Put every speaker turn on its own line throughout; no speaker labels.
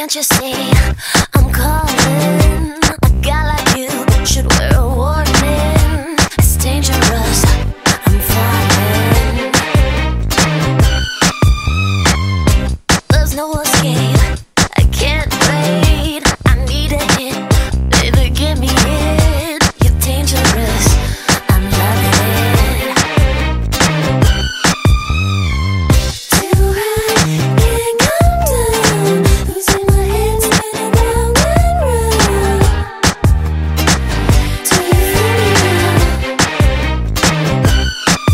Can't you see I'm calling? A guy like you should wear a warning. It's dangerous, I'm falling. There's no escape, I can't wait. I need a hit, baby, give me it. You're dangerous, I'm loving it. Too high, can't come down. Losing my head, spinning round and round. Do you feel me now?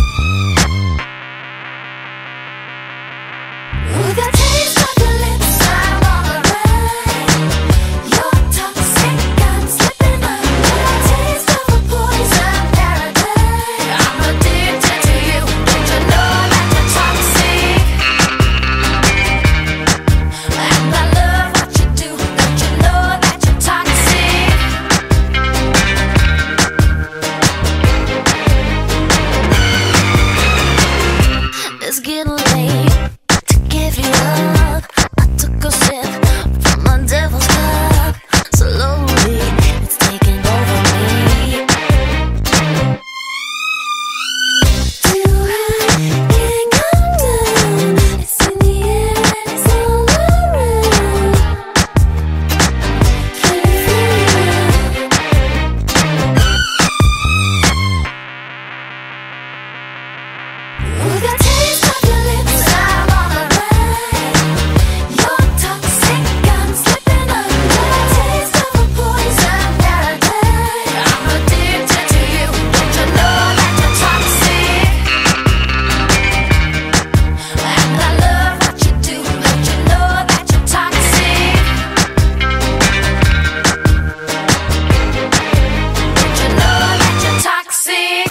Ooh, the taste of your lips, I'm on the ride. You're toxic, I'm slipping under. The taste of a poison paradise. I'm addicted to you, don't you know that you're toxic? And I love what you do, don't you know that you're toxic? It's getting late to give you up. I took a sip from my devil's cup. Slowly, it's taking over me. Too high, can't come down. It's in the air and it's all around. Can you feel it now? Ooh, the taste of your lips, I'm on the ride. You're toxic, I'm slipping under. The taste of a poison paradise. I'm addicted to you, don't you know that you're toxic? And I love what you do, don't you know that you're toxic? Don't you know that you're toxic?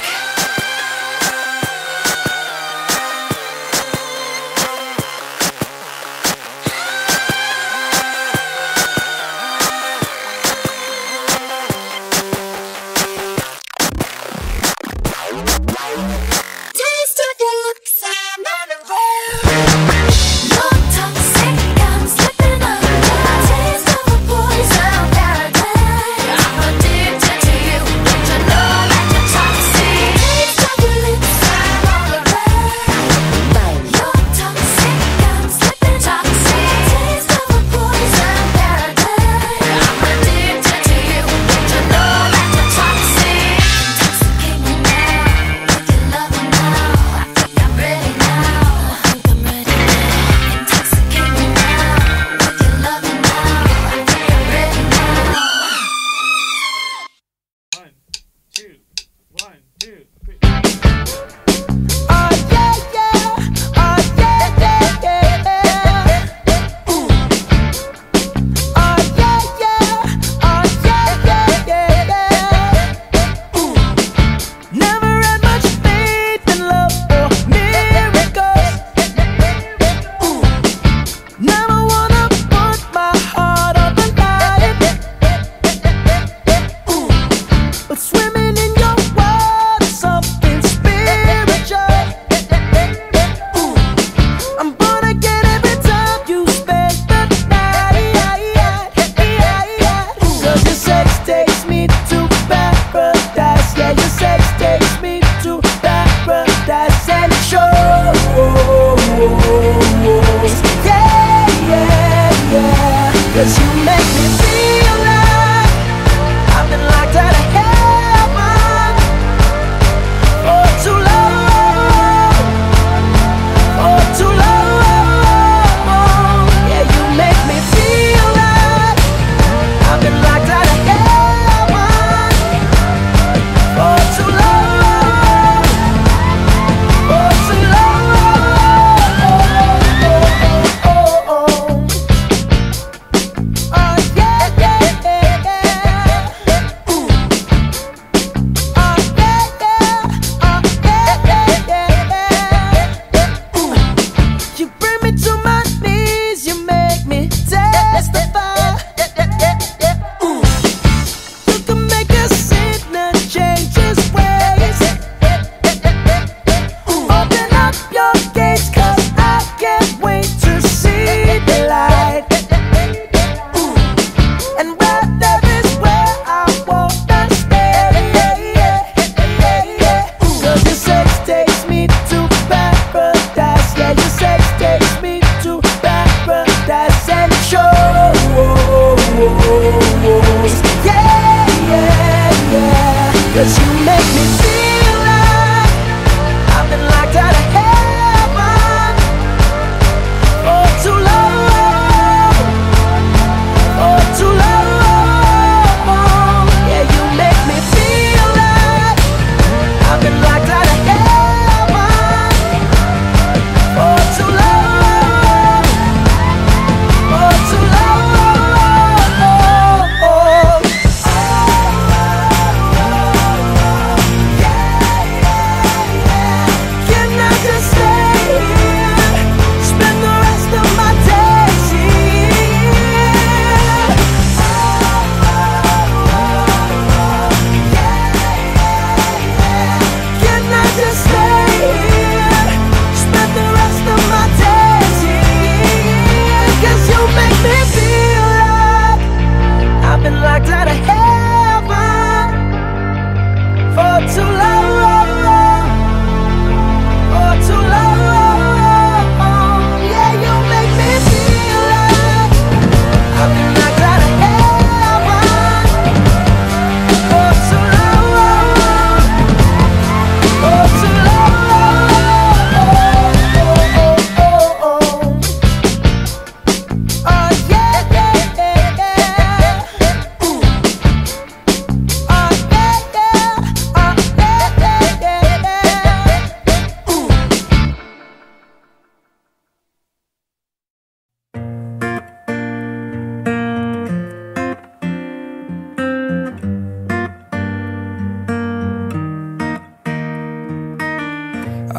Taste of your lips, I'm on the road. You're toxic, I'm slipping under. The taste of a poison paradise. I'm addicted to you, don't you know that you're toxic? Taste of your lips, I'm on the road. You're toxic, I'm slipping toxic. Taste of a poison paradise. I'm addicted to you, don't you know that you're toxic? Intoxicate me now with your love now. I think I'm ready now. I think I'm ready now. Intoxicate me now with your love now. I think I'm ready now.
1, 2, 1, 2, 3.
Oh yeah, yeah. Oh yeah, yeah, yeah. Ooh. Oh yeah, yeah. Oh yeah, yeah, yeah. Ooh. Never had much faith in love or miracles. Ooh. Never wanna put my heart on the line. Ooh. But swimming in your world is something spiritual. Ooh. I'm born again every time you spend the night. Cause your sex takes me to paradise. Yeah, your sex takes me to paradise and shows. Yeah, yeah, yeah. Cause you make me feel like I've been locked out of heaven for too long, for too long. Yeah, you make me feel like I've been locked out of heaven for too long, for too long. Oh yeah.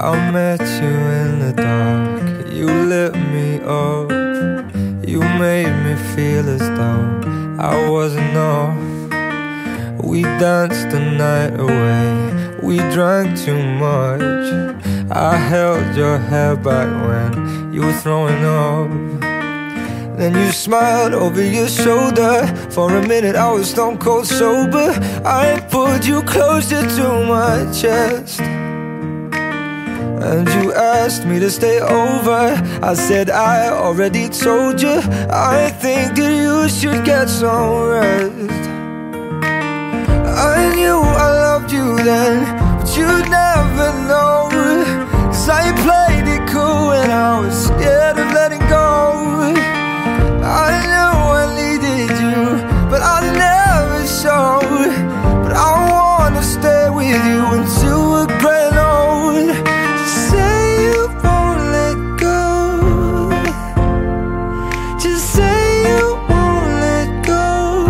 I met you in the dark, you lit me up. You made me feel as though I was enough. We danced the night away, we drank too much. I held your hair back when you were throwing up. Then you smiled over your shoulder. For a minute I was stone cold sober. I pulled you closer to my chest, and you asked me to stay over. I said I already told you, I think that you should get some rest. I knew I loved you then, but you'd never know, 'cause I played it cool and I was scared of letting go. I knew I needed you, but I never showed. But I wanna stay with you until we're gray and old. Just say you won't let go. Just say you won't let go.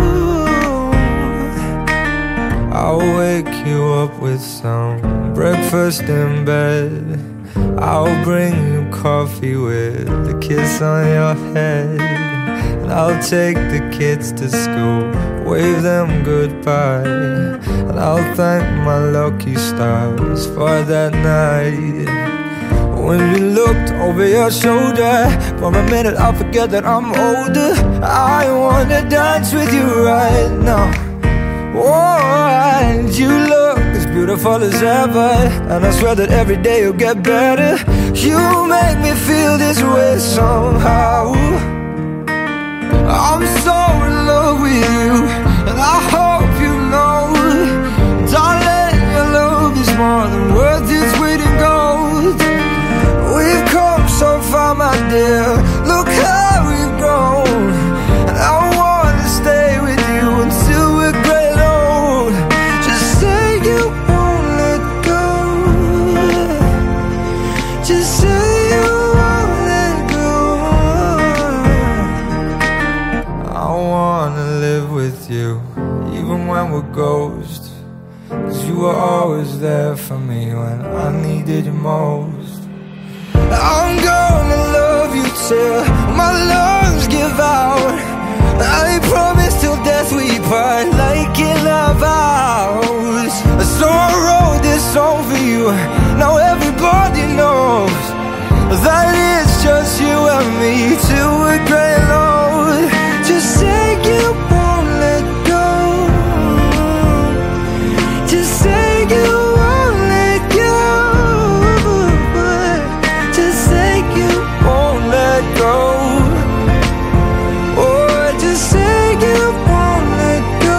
I'll wake you up with some breakfast in bed. I'll bring you coffee with a kiss on your head. And I'll take the kids to school, wave them goodbye. And I'll thank my lucky stars for that night. When you looked over your shoulder, for a minute I forget that I'm older. I wanna dance with you right now. Oh, and you look as beautiful as ever, and I swear that every day you'll get better. You make me feel this way somehow. I'm so in love with you, and I hope you know, darling, your love is more than worth its weight in gold. We've come so far, my dear, look how we've grown. And I wanna stay with you until we're gray and old. Just say you won't let go. Just say you won't let go. I wanna live with you, even when we're ghosts, 'cause you were always there for me when I needed you most. I'm gonna love you till my lungs give out. I promise till death we part, like in our vows. So I wrote this song for you, now everybody knows that it's just you and me till we're gray and old. Just say you won't let go. Just say you won't let go. Just say you won't let go. Oh, just say you won't let go.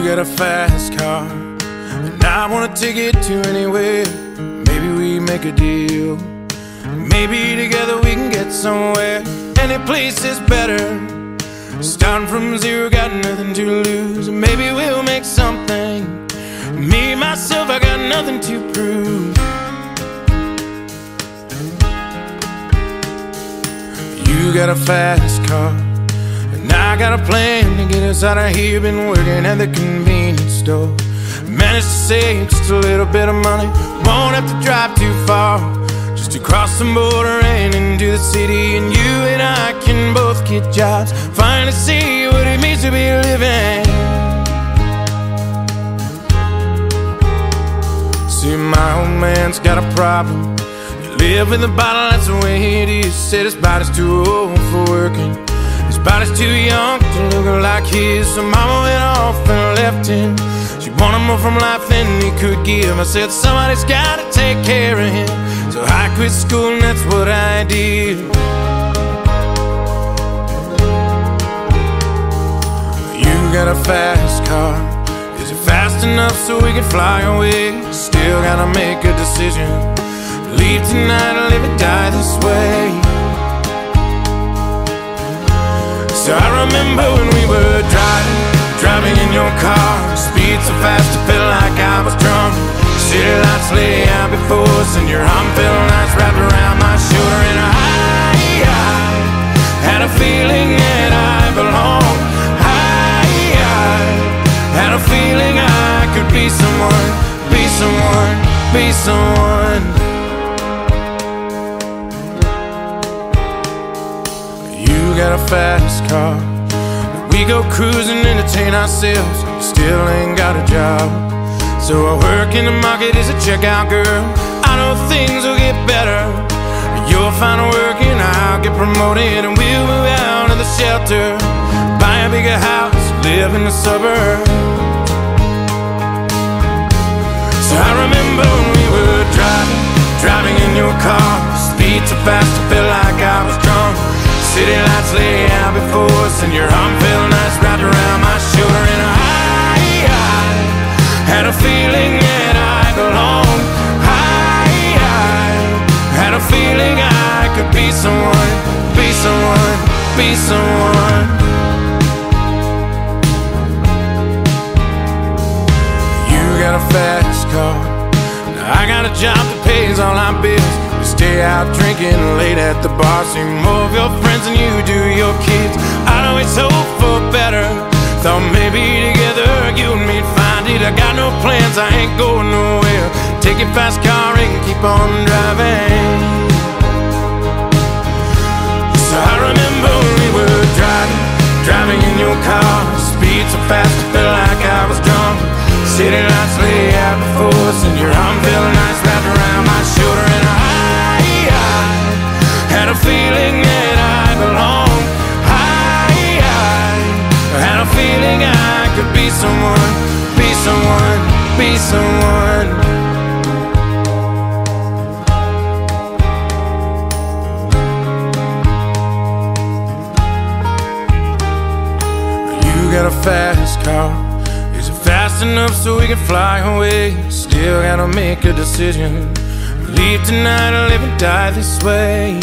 got a fast car, and I wanna take it to anywhere. Maybe we make a deal. Maybe together we can get somewhere. Any place is better. Starting from zero, got nothing to lose. Maybe we'll make something. Me, myself, I got nothing to prove. You got a fast car, and I got a plan to get us out of here. Been working at the convenience store. Managed to save just a little bit of money. Won't have to drive too far, just to cross the border and into the city. And you and I can both get jobs, finally see what it means to be living. See, my old man's got a problem. He live in the bottle, that's the way it is. Said his body's too old for working, his body's too young to look like his. So mama went off and left him. She wanted more from life than he could give. I said somebody's gotta take care of him. So I quit school and that's what I did. You got a fast car. Is it fast enough so we can fly away? Still gotta make a decision. Leave tonight or live or die this way. So I remember when we were driving in your car. Speed so fast it felt like I was drunk. City lights lay out before us, and your arm felt nice wrapped around my shoulder. And I had a feeling that I belonged. I had a feeling I could be someone, be someone, be someone. You got a fast car. We go cruising, entertain ourselves. Still ain't got a job, so I work in the market as a checkout girl. I know things will get better. You'll find work and I'll get promoted, and we'll move out of the shelter, buy a bigger house, live in the suburbs. So I remember when we were driving in your car. Speed so fast it felt like I was drunk. City lights lay out before us, and your arm felt nice wrapped around my shoulder. And I had a feeling that I belonged. I had a feeling I could be someone, be someone, be someone. You got a fast car, I got a job that pays all our bills. We stay out drinking late at the bar, see more of your friends than you do your kids. I'd always hope for better, thought maybe together you and me'd find it. I got no plans, I ain't going nowhere. Take your fast car and keep on driving. So I remember when we were driving in your car. Speed so fast it felt like I was drunk. City lights lay out before us, and your arm felt nice wrapped around my shoulder. And I had a feeling that I belonged. I had a feeling I could be someone, be someone, be someone. You got a fast car. Is it fast enough so we can fly away? Still gotta make a decision. Leave tonight or live and die this way.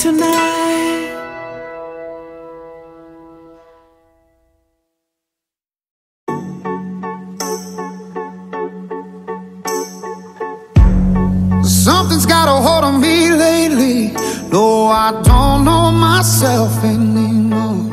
tonight.
Something's got a hold on me lately. No, I don't know myself anymore.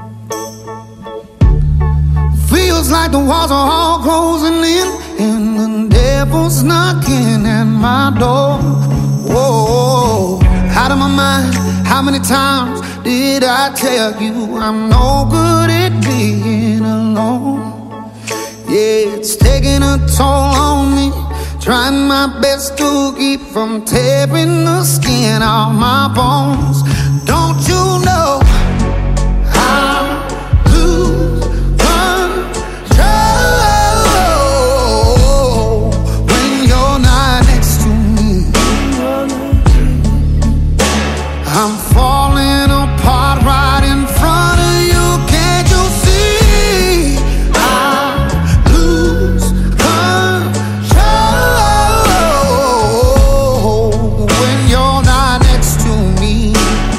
Feels like the walls are all closing in, and the devil's knocking at my door. Whoa, out of my mind. How many times did I tell you I'm no good at being alone? Yeah, it's taking a toll on me. Trying my best to keep from tearing the skin off my bones. Don't you know I lose control when you're not next to me? I'm falling apart right in front of you. Can't you see? I lose control when you're not next to me.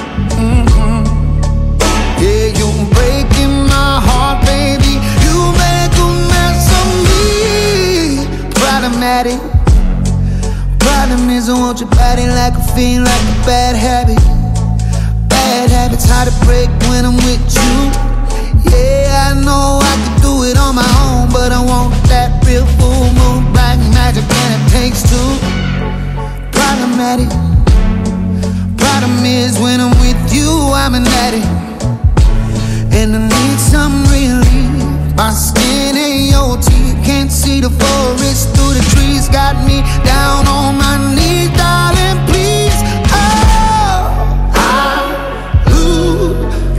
Yeah, you're breaking my heart, baby. You make a mess of me. Problematic. Problem is I want your body like a fiend, like a bad habit. Bad habits hard to break when I'm with you. Yeah, I know I can do it on my own, but I want that real full moon, black magic, and it takes two. Problematic. Problem is when I'm with you, I'm an addict, and I need some relief. My skin ain't your teeth, can't see the forest through the trees. Got me down on my knees, darling, please. Oh, I lose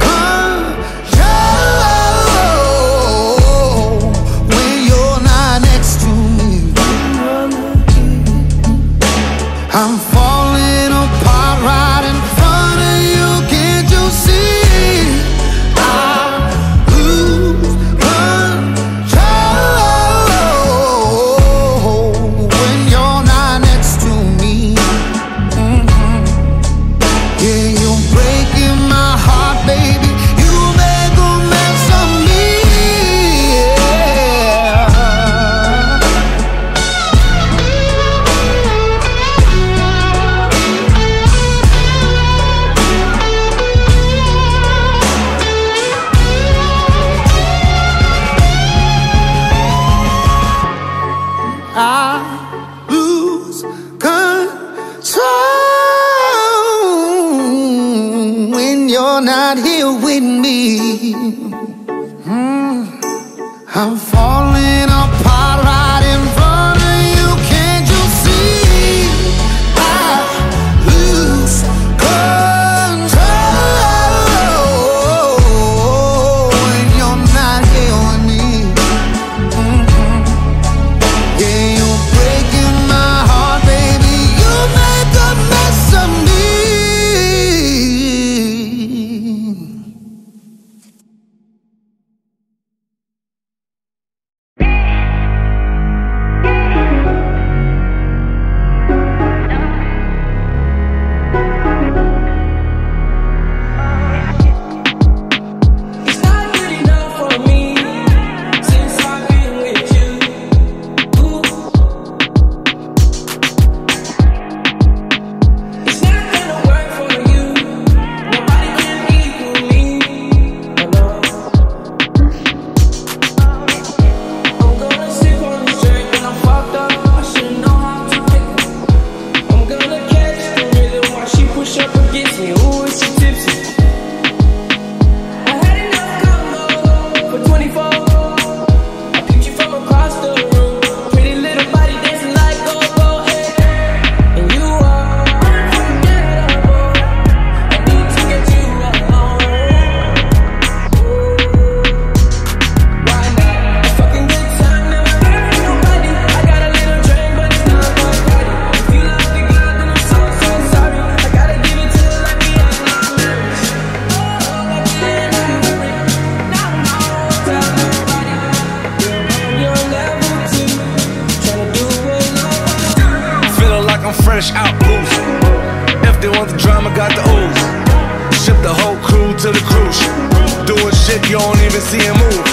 control when you're not next to me. I'm falling apart right in front of you. Can't you see? I lose control when you're not next to me. Yeah, you're breaking my heart, baby. You make a mess of me. Yeah. I lose control when you're not here with me. I'm falling apart right in front of you. Can't you see? I lose control when you're not here with me. Yeah, you're breaking my heart, baby. You make a mess of me.
It's not good enough for me since I've been with you. Ooh. It's not gonna work for you. Nobody can equal me. No. I'm gonna sip on this drink and I'm fucked up. I should know how to pick it. I'm gonna catch the rhythm while she push up against me. Ooh, is she tipsy? I had enough combo for 24. I picked you from across the room. Pretty little body dancing like go-go, hey. And you are unforgettable. I need to get you alone. Why not? A fucking good time, never hurt nobody. I got a little drink, but it's not my party. If you love the girl, then I'm so sorry. I gotta give it to you like me, I'm not
at the ooze. Ship the whole crew to the cruise ship. Doing shit you don't even see him move.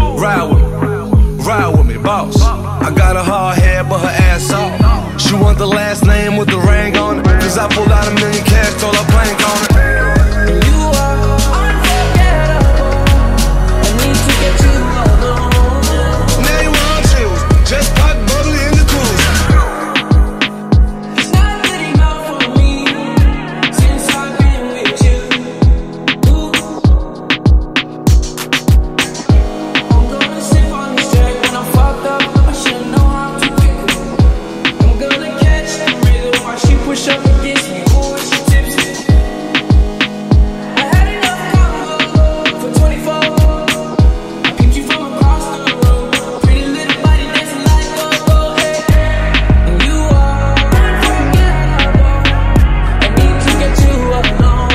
Ride with me, boss. I got a hard head, but her ass off. She want the last name with the ring on it. Cause I pulled out $1 million cash, told her plank on it.
You are unforgettable. I need to get you alone.
Now you want choose, just pop bubbly in the cruise.
It's not good enough for me since I've been with you. Ooh. I'm gonna sip on this track when I'm fucked up. I should know how to pick her. I'm gonna catch the rhythm while she push up against me. Ooh, she tipsy. I had enough combo for 24. I peeped you from across the room. Pretty little body dancing like a go. Hey, and you are unforgettable. I need to get you alone.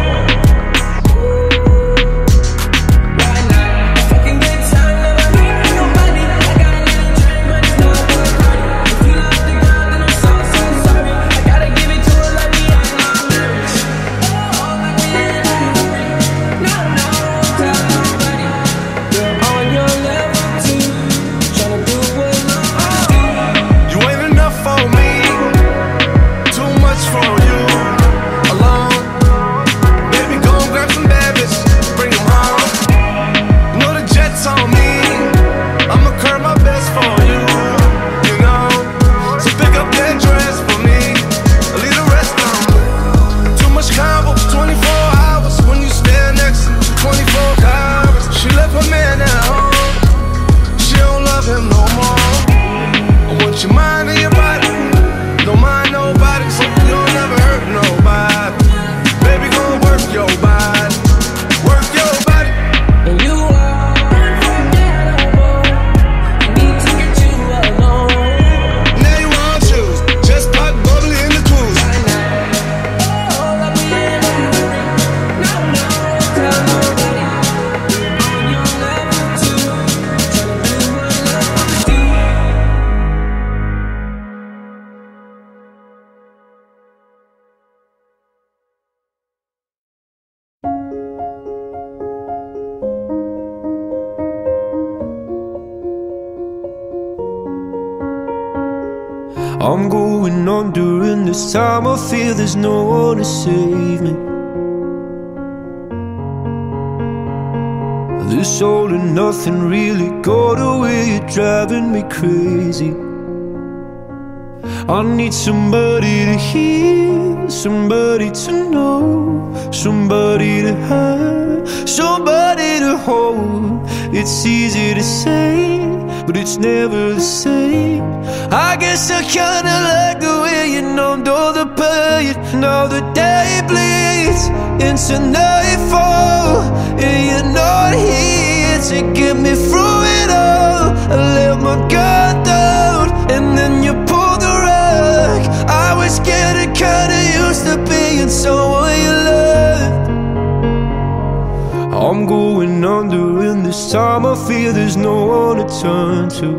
Right now, a fucking good time. Never been with nobody. I got a little drink, but it's not good party. If you love the girl, then I'm so sorry. I gotta give it to her like me, I'm not nervous. Oh, like me, I'm no, tell nobody. You're on your level too, tryna do what I do.
You ain't enough for me, too much for you. Alone, baby, go and grab some bad bitches, bring them home. You know the jet's on me, I'ma curb my best for you. You know, so pick up that dress for me, leave the rest on me. Too much combo, 24 hours when you stand next to me, 24 hours. She left her man at home, she don't love him no more. I want your mind and your body, don't mind nobody, so you don't never hurt nobody. Baby, go work your body, work your body.
And you are unforgettable. I need to get you alone.
Now you want choose, just pop bubbly in the cruise.
Oh, let me in on the ring. No, tell nobody. On your level too, tryna do what love do.
I'm going on during this time. I feel there's no one to save me. This all and nothing really got away. You're driving me crazy. I need somebody to hear, somebody to know, somebody to have, somebody to hold. It's easy to say, but it's never the same. I guess I kinda like the way you numbed all the pain. Now the day bleeds into nightfall, and you're not here to get me through it all. I let my guard down, and then you pulled the rug. I was getting kinda used to being someone you loved. I'm going under, and this time I feel there's no one to turn to.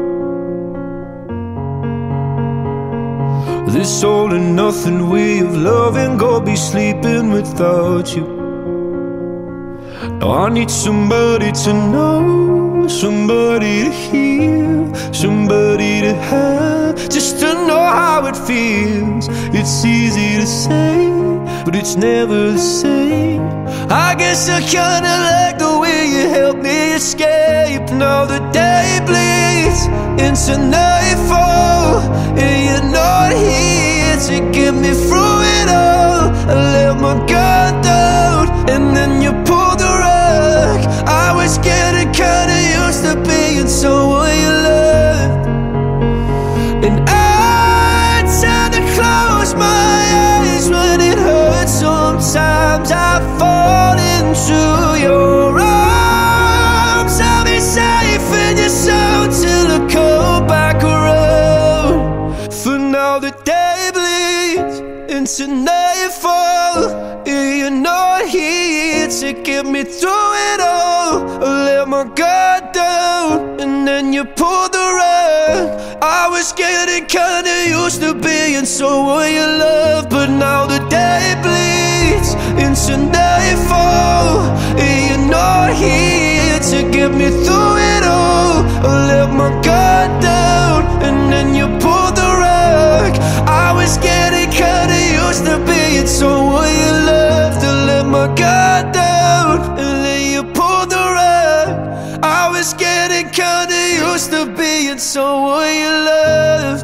This all and nothing way of loving, go be sleeping without you. Now I need somebody to know, somebody to hear, somebody to have, just to know how it feels. It's easy to say, but it's never the same. I guess I kinda like the way you helped me escape. Now the day bleeds into nightfall, and you're not here to get me through it all. I let my guard down, and then you pulled the rug. I was getting kinda used to being someone you loved, and I tend to close my eyes when it hurts. Sometimes I fall into your arms. I'll be safe in your soul till I come back around. For now the day bleeds into nightfall, and you're not here to get me through it all. I let my guard down, and then you pulled the rug. I was getting kinda used to being someone you love, but now the day bleeds my guard down and then you pulled the rug. I was getting kinda used to being someone you loved.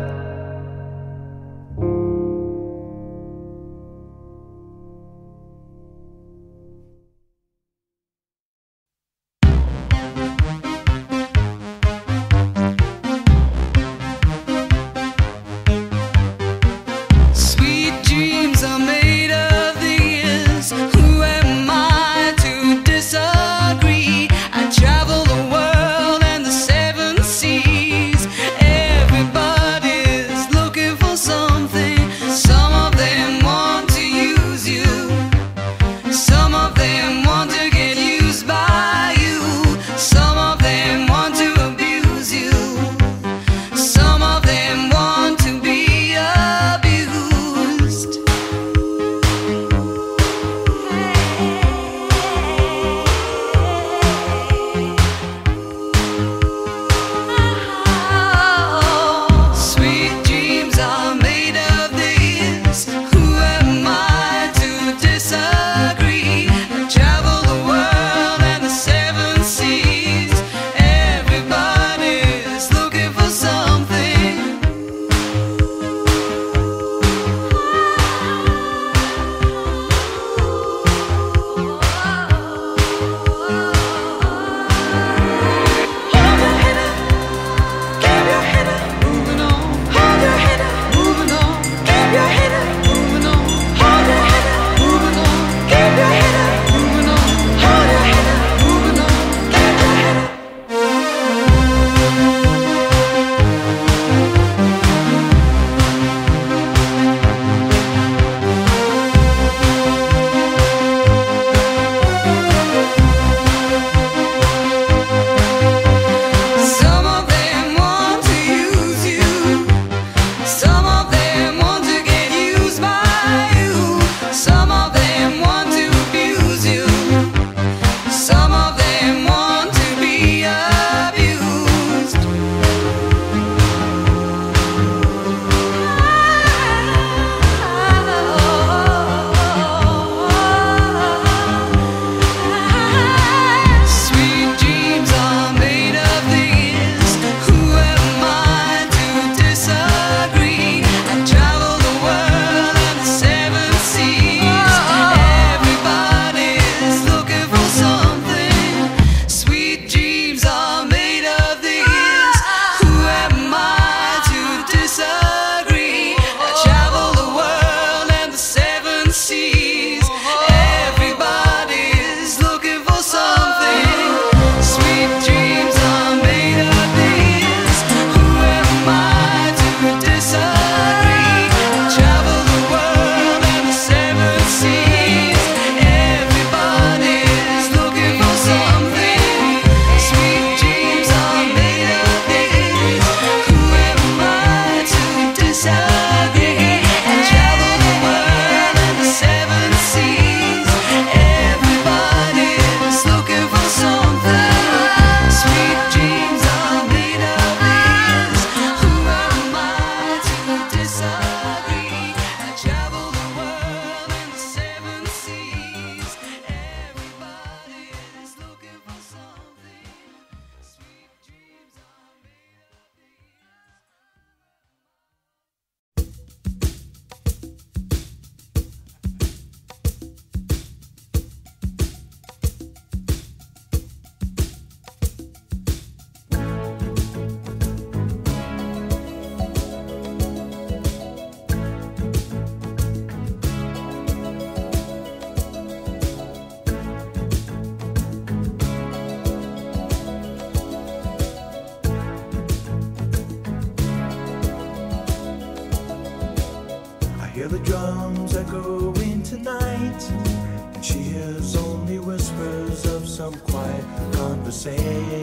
Hear the drums echoing tonight, and she hears only whispers of some quiet conversation.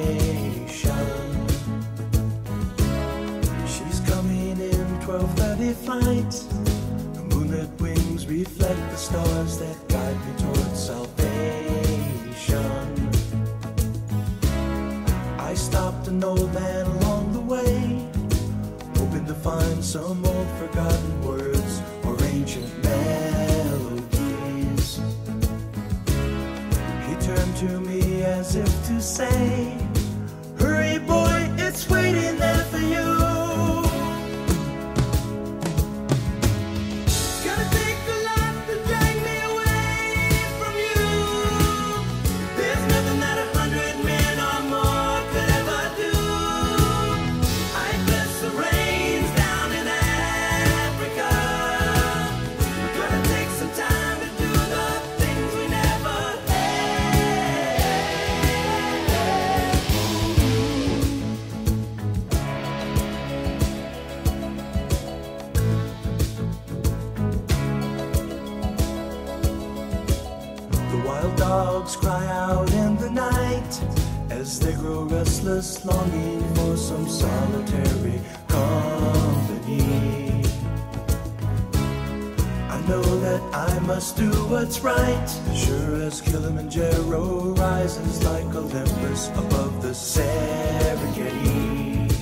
She's coming in 12:30 flight. Her moonlit wings reflect the stars that guide me towards salvation. I stopped an old man along the way, hoping to find some old forgotten words or ancient melodies. to me as if to say, hurry boy, it's waiting there for you. It's gonna take a lot to drag me away from you. There's nothing that 100 men or more could ever do. I bless the rains down in Africa. Gonna take some time to do the things we never had. The wild dogs cry out in the night as they grow restless, longing for some solitary company. I know that I must do what's right, sure as Kilimanjaro rises like Olympus above the Serengeti.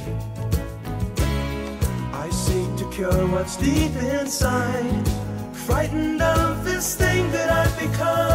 I seek to cure what's deep inside, frightened of this thing that I've become.